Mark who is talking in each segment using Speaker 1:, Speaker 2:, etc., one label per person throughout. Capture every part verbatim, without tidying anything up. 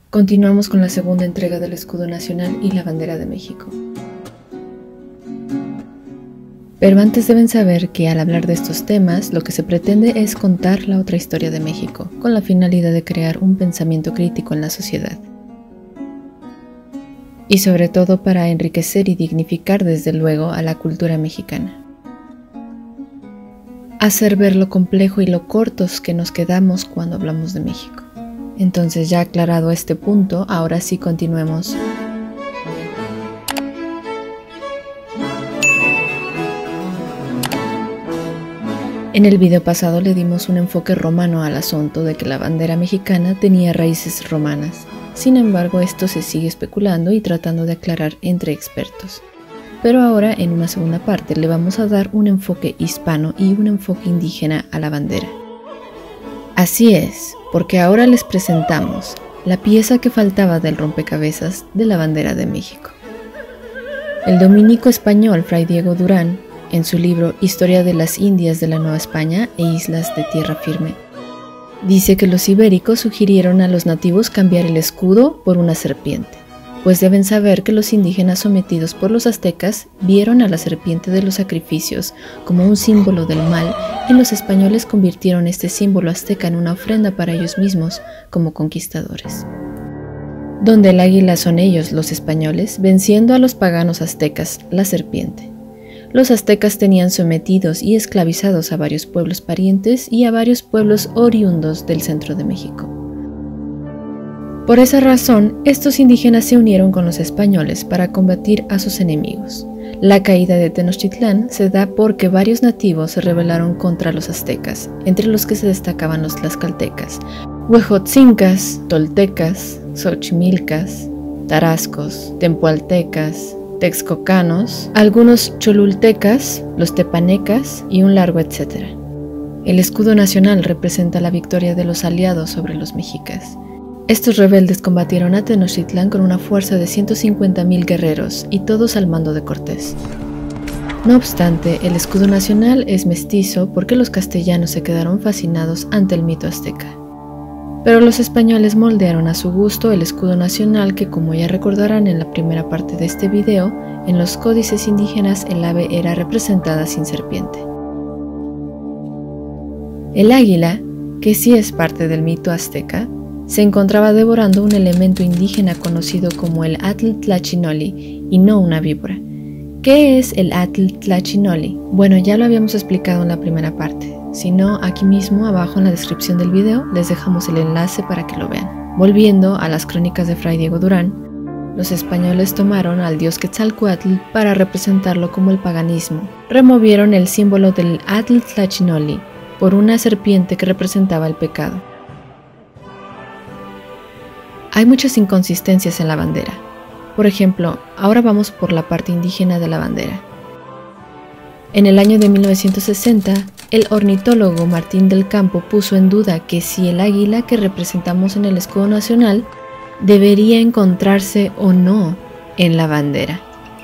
Speaker 1: Continuamos con la segunda entrega del escudo nacional y la bandera de México. Pero antes deben saber que al hablar de estos temas, lo que se pretende es contar la otra historia de México, con la finalidad de crear un pensamiento crítico en la sociedad. Y sobre todo para enriquecer y dignificar desde luego a la cultura mexicana. Hacer ver lo complejo y lo cortos que nos quedamos cuando hablamos de México. Entonces, ya aclarado este punto, ahora sí continuemos. En el video pasado le dimos un enfoque romano al asunto de que la bandera mexicana tenía raíces romanas. Sin embargo, esto se sigue especulando y tratando de aclarar entre expertos. Pero ahora, en una segunda parte, le vamos a dar un enfoque hispano y un enfoque indígena a la bandera. Así es, porque ahora les presentamos la pieza que faltaba del rompecabezas de la bandera de México. El dominico español Fray Diego Durán, en su libro Historia de las Indias de la Nueva España e Islas de Tierra Firme, dice que los ibéricos sugirieron a los nativos cambiar el escudo por una serpiente, pues deben saber que los indígenas sometidos por los aztecas vieron a la serpiente de los sacrificios como un símbolo del mal, y los españoles convirtieron este símbolo azteca en una ofrenda para ellos mismos como conquistadores. Donde el águila son ellos, los españoles, venciendo a los paganos aztecas, la serpiente. Los aztecas tenían sometidos y esclavizados a varios pueblos parientes y a varios pueblos oriundos del centro de México. Por esa razón, estos indígenas se unieron con los españoles para combatir a sus enemigos. La caída de Tenochtitlán se da porque varios nativos se rebelaron contra los aztecas, entre los que se destacaban los tlaxcaltecas, huejotzincas, toltecas, xochimilcas, tarascos, tempualtecas, texcocanos, algunos cholultecas, los tepanecas y un largo etcétera. El escudo nacional representa la victoria de los aliados sobre los mexicas. Estos rebeldes combatieron a Tenochtitlán con una fuerza de ciento cincuenta mil guerreros y todos al mando de Cortés. No obstante, el escudo nacional es mestizo porque los castellanos se quedaron fascinados ante el mito azteca. Pero los españoles moldearon a su gusto el escudo nacional que, como ya recordarán en la primera parte de este video, en los códices indígenas el ave era representada sin serpiente. El águila, que sí es parte del mito azteca, se encontraba devorando un elemento indígena conocido como el Atl Tlachinoli y no una víbora. ¿Qué es el Atl Tlachinoli? Bueno, ya lo habíamos explicado en la primera parte. Si no, aquí mismo abajo en la descripción del video les dejamos el enlace para que lo vean. Volviendo a las crónicas de Fray Diego Durán, los españoles tomaron al dios Quetzalcóatl para representarlo como el paganismo. Removieron el símbolo del Atl Tlachinoli por una serpiente que representaba el pecado. Hay muchas inconsistencias en la bandera. Por ejemplo, ahora vamos por la parte indígena de la bandera. En el año de mil novecientos sesenta, el ornitólogo Martín del Campo puso en duda que si el águila que representamos en el escudo nacional debería encontrarse o no en la bandera.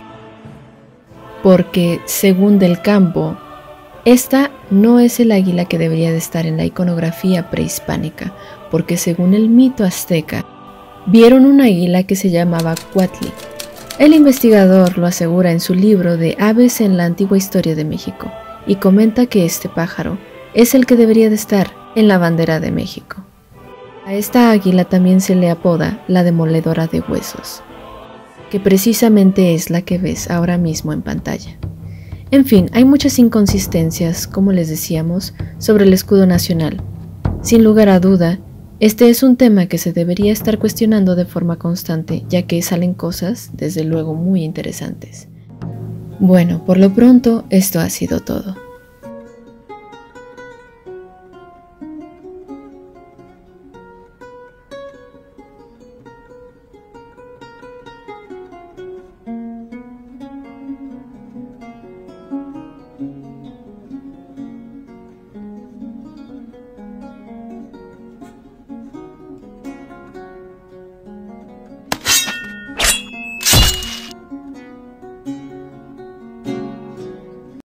Speaker 1: Porque, según Del Campo, esta no es el águila que debería de estar en la iconografía prehispánica, porque según el mito azteca, vieron un águila que se llamaba Cuatli. El investigador lo asegura en su libro de Aves en la Antigua Historia de México y comenta que este pájaro es el que debería de estar en la bandera de México. A esta águila también se le apoda la demoledora de huesos, que precisamente es la que ves ahora mismo en pantalla. En fin, hay muchas inconsistencias, como les decíamos, sobre el escudo nacional. Sin lugar a duda, este es un tema que se debería estar cuestionando de forma constante, ya que salen cosas, desde luego, muy interesantes. Bueno, por lo pronto, esto ha sido todo.